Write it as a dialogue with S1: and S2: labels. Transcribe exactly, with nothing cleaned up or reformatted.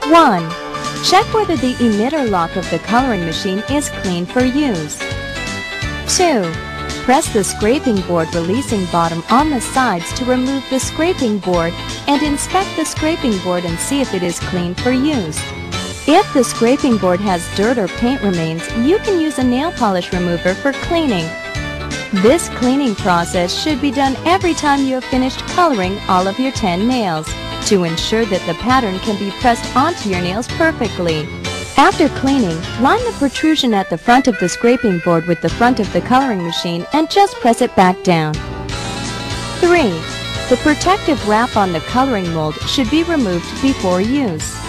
S1: one. Check whether the emitter lock of the coloring machine is clean for use. two. Press the scraping board releasing bottom on the sides to remove the scraping board and inspect the scraping board and see if it is clean for use. If the scraping board has dirt or paint remains, you can use a nail polish remover for cleaning. This cleaning process should be done every time you have finished coloring all of your ten nails to ensure that the pattern can be pressed onto your nails perfectly. After cleaning, line the protrusion at the front of the scraping board with the front of the coloring machine and just press it back down. three. The protective wrap on the coloring mold should be removed before use.